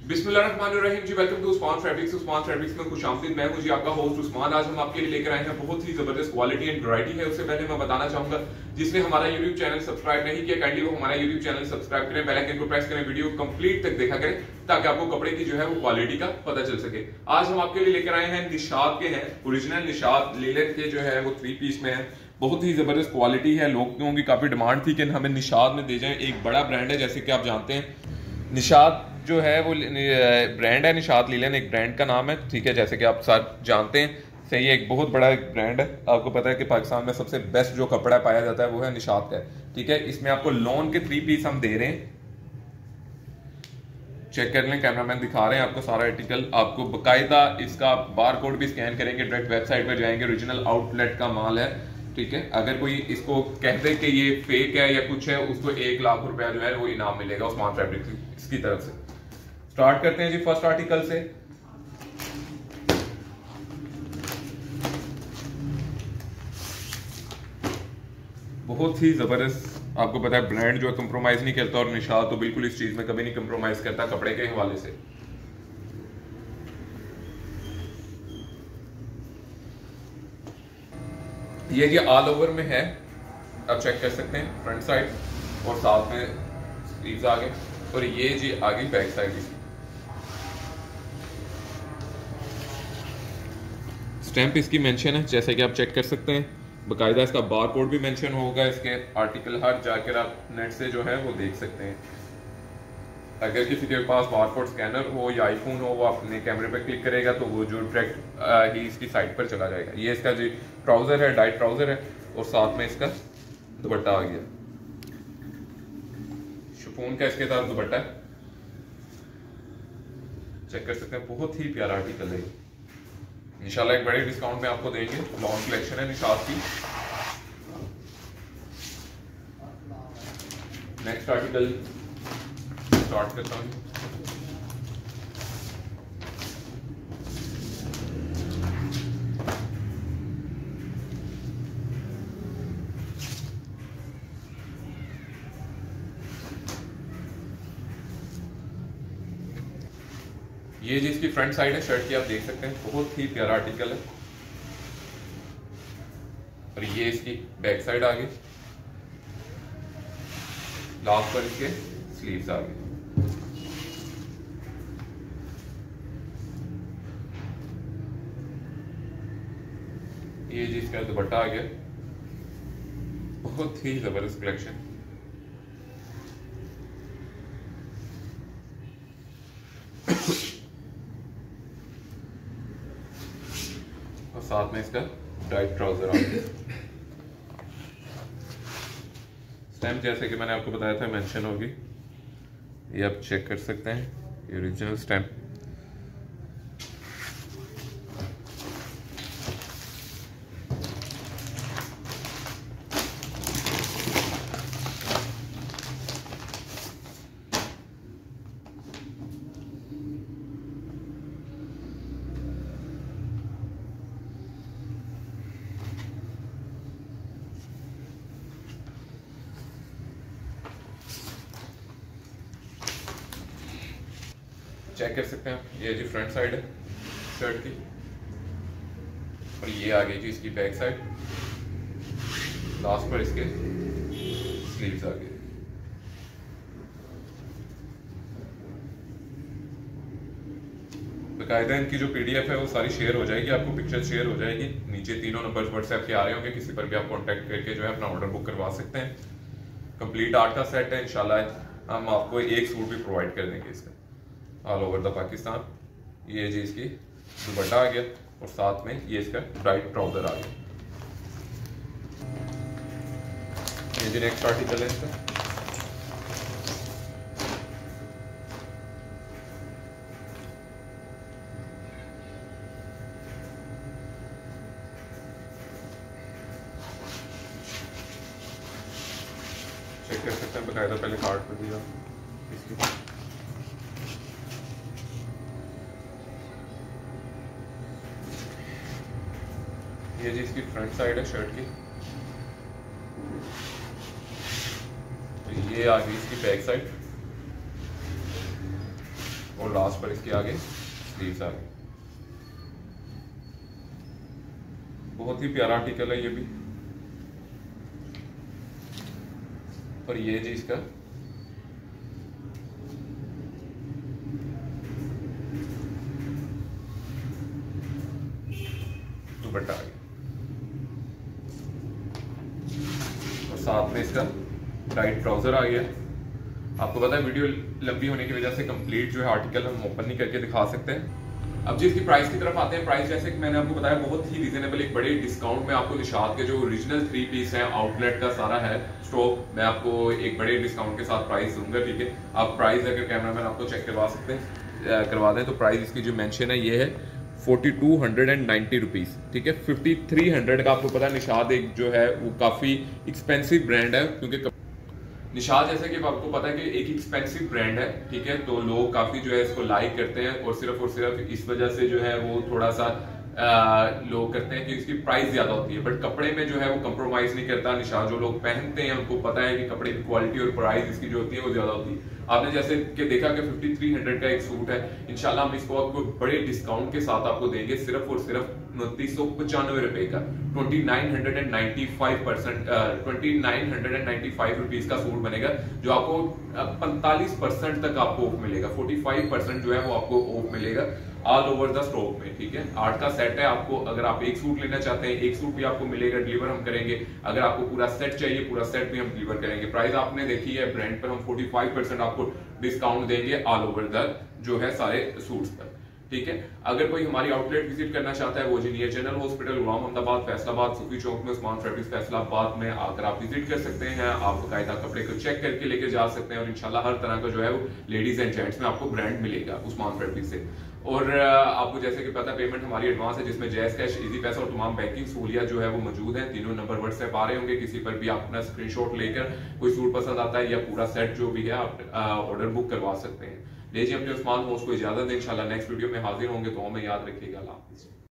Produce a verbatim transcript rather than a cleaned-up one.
बिस्मिल्लाहिर्रहमानिर्रहीम जी, welcome to Usman fabrics. Usman fabrics में खुशामदीद। मैं हूं जी आपका होस्ट उस्मान। आज हम आपके लिए लेकर आए हैं बहुत ही जबरदस्त क्वालिटी एंड वैरायटी है। उससे पहले मैं बताना चाहूंगा, जिसने हमारा यूट्यूब चैनल सब्सक्राइब नहीं किया, काइंडली वो हमारा यूट्यूब चैनल सब्सक्राइब करें, बेल आइकन को प्रेस करें, वीडियो कंप्लीट तक देखा करें ताकि आपको कपड़े की जो है वो क्वालिटी का पता चल सके। आज हम आपके लिए लेकर आए हैं निशात के हैं, ओरिजिनल निशात लीलन के जो है वो थ्री पीस में है। बहुत ही जबरदस्त क्वालिटी है। लोगों की काफी डिमांड थी कि हमें निशात में दे जाएं। एक बड़ा ब्रांड है, जैसे कि आप जानते हैं निशात जो है वो ब्रांड है। निशात लीलन एक ब्रांड का नाम है, ठीक है, जैसे कि आप सब जानते हैं। सही है, एक बहुत बड़ा एक ब्रांड है। आपको पता है कि पाकिस्तान में सबसे बेस्ट जो कपड़ा पाया जाता है वो है निशात का, ठीक है। इसमें आपको लॉन के थ्री पीस हम दे रहे हैं, चेक कर लें, कैमरामैन दिखा रहे हैं आपको सारा आर्टिकल। आपको बकायदा इसका बार कोड भी स्कैन करेंगे, डायरेक्ट वेबसाइट पर जाएंगे, ओरिजिनल आउटलेट का माल है, ठीक है। अगर कोई इसको कहते कि ये फेक है या कुछ है, उसको एक लाख रुपया जो है वो इनाम मिलेगा उस्मान फैब्रिक्स की तरफ से। स्टार्ट करते हैं जी फर्स्ट आर्टिकल से। बहुत ही जबरदस्त, आपको पता है ब्रांड जो है कंप्रोमाइज नहीं करता, और निशात तो बिल्कुल इस चीज में कभी नहीं कंप्रोमाइज करता कपड़े के हवाले से। ये जी ऑल ओवर में है, आप चेक कर सकते हैं, फ्रंट साइड और साथ में स्लीव्स आगे, और ये जी आगे बैक साइड इसकी। स्टैंप इसकी मेंशन है, जैसे कि आप चेक कर सकते हैं। बकायदा इसका बार कोड भी मेंशन होगा इसके आर्टिकल, हर जाकर आप नेट से जो है वो देख सकते हैं। अगर किसी के पास बार कोड स्कैनर हो या आईफोन हो, वो अपने कैमरे पे क्लिक करेगा तो वो जो डायरेक्ट ही इसकी साइट पर चला जाएगा। ये इसका जो ट्राउजर है, डाइट ट्राउजर है, और साथ में इसका दुपट्टा आ गया, शिफॉन का इसके साथ दुपट्टा है, चेक कर सकते हैं। बहुत ही प्यारा आर्टिकल है, इंशाल्लाह एक बड़े डिस्काउंट में आपको देंगे। लॉन्ग कलेक्शन है निशात की। नेक्स्ट आर्टिकल स्टार्ट करता हूँ। ये जी इसकी फ्रंट साइड है शर्ट की, आप देख सकते हैं। बहुत ही प्यारा आर्टिकल है। और ये इसकी बैक साइड आ गई, लास्ट पर इसके स्लीव्स आ गए। ये जी इसका दुपट्टा आ गया। बहुत ही जबरदस्त कलेक्शन। और साथ में इसका टाइट ट्राउजर आ गया। स्टैम्प जैसे कि मैंने आपको बताया था मेंशन होगी, ये आप चेक कर सकते हैं, ये ओरिजिनल स्टैम्प। चेक कर सकते हैं आप, ये जी फ्रंट साइड है शर्ट की, और ये आ गई जी इसकी बैक साइड, लास्ट पर इसके स्लीव्स आ गए। बकायदा इनकी जो पीडीएफ है वो सारी शेयर हो जाएगी, आपको पिक्चर शेयर हो जाएगी। नीचे तीनों नंबर व्हाट्सएप के आ रहे होंगे, किसी पर भी आप कांटेक्ट करके जो है अपना ऑर्डर बुक करवा सकते हैं। कंप्लीट आर्ट का सेट है, इंशाल्लाह हम आपको एक सूट भी प्रोवाइड कर देंगे इसका ऑल ओवर द पाकिस्तान। ये जी इसकी दुपट्टा आ गया, और साथ में ये इसका ब्राइट ट्राउजर आ गया। ये जी नेक्स्ट आर्टिकल है इसका। चेक कर सकते हैं, बकायदा पहले कार्ड पर दिया इसकी। ये जी इसकी फ्रंट साइड है शर्ट की, तो ये आ गई इसकी बैक साइड, और लास्ट पर इसके आगे स्लीव्स आ गए। बहुत ही प्यारा आर्टिकल है ये भी। और ये जी इसका दुपट्टा आ गया और साथ में इसका टाइट ट्राउजर आ गया। आपको पता है वीडियो लंबी होने की वजह से कंप्लीट जो है आर्टिकल हम ओपन नहीं करके दिखा सकते हैं। अब जी इसकी प्राइस की तरफ आते हैं। प्राइस जैसे कि मैंने आपको बताया बहुत ही रीजनेबल, एक बड़े डिस्काउंट में आपको निशात के जो ओरिजिनल थ्री पीस है आउटलेट का सारा है स्टॉक, मैं आपको एक बड़े डिस्काउंट के साथ प्राइस दूंगा, ठीक है। आप प्राइस अगर कैमरामैन आपको चेक करवा सकते हैं करवा दें तो प्राइस इसकी जो मेंशन है ये है forty two hundred and ninety rupees, ठीक है। फिफ्टी थ्री हंड्रेड का आपको पता है निशात एक जो है वो काफी एक्सपेंसिव ब्रांड है, क्योंकि निशात जैसे कि आपको पता है कि एक एक्सपेंसिव ब्रांड है, ठीक है। तो लोग काफी जो है इसको लाइक करते हैं और सिर्फ और सिर्फ इस वजह से जो है वो थोड़ा सा आ, लोग करते हैं कि इसकी प्राइस ज्यादा होती है, बट कपड़े में जो है वो कंप्रोमाइज नहीं करता निशात। जो लोग पहनते हैं उनको पता है कि कपड़े की क्वालिटी और प्राइस इसकी जो होती है वो ज्यादा होती है। आपने जैसे कि देखा कि फिफ्टी थ्री हंड्रेड का एक सूट है, इंशाल्लाह हम इसको आपको बड़े डिस्काउंट के साथ आपको देंगे सिर्फ और सिर्फ उनतीस सौ पचानवे रुपए का, twenty nine hundred and ninety five percent twenty nine hundred and ninety five rupees का सूट बनेगा, जो आपको पैंतालीस परसेंट तक आपको ऑफ मिलेगा। फोर्टी फाइव परसेंट जो है वो आपको ऑफ मिलेगा ऑल ओवर द स्टॉक में, ठीक है। आठ का सेट है, आपको अगर आप एक सूट लेना चाहते हैं एक सूट भी आपको मिलेगा, डिलीवर हम करेंगे। अगर आपको पूरा सेट चाहिए पूरा सेट भी हम डिलीवर करेंगे। प्राइस आपने देखी है ब्रांड पर, हम फोर्टी फाइव परसेंट आपको डिस्काउंट देंगे ऑल ओवर द जो है सारे सूट्स पर, ठीक है। अगर कोई हमारी आउटलेट विजिट करना चाहता है वो जी near general hospital Ghulam Ahmadabad Faisalabad Sufi Chowk में उस्मान फैब्रिक्स फैसलाबाद में आकर आप विजिट कर सकते हैं। आप बाकायदा कपड़े को चेक करके लेके जा सकते हैं और इंशाल्लाह हर तरह का जो है वो लेडीज एंड जेंट्स में आपको ब्रांड मिलेगा उस्मान फैब्रिक्स से। और आपको जैसे कि पता पेमेंट हमारी एडवांस है, जिसमें जैस कैश, इजी पैसा और तमाम बैंकिंग सहूलियत जो है वो मौजूद है। तीनों नंबर व्हाट्सएप आ रहे होंगे, किसी पर भी आप अपना स्क्रीनशॉट लेकर कोई सूट पसंद आता है या पूरा सेट जो भी है आप ऑर्डर बुक करवा सकते हैं। लीजिए अपने उस्मान होस्ट को इजाजत दें, इंशाल्लाह नेक्स्ट वीडियो में हाजिर होंगे, तो हमें याद रखिएगा। अल्लाह हाफिज़।